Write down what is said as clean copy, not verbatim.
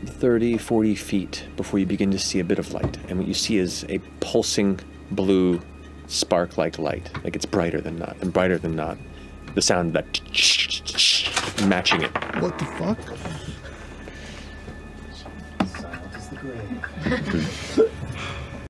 30, 40 feet before you begin to see a bit of light. And what you see is a pulsing blue spark-like light. Like it's brighter than not, and brighter than not. The sound of that matching it. What the fuck? Silence is the grave.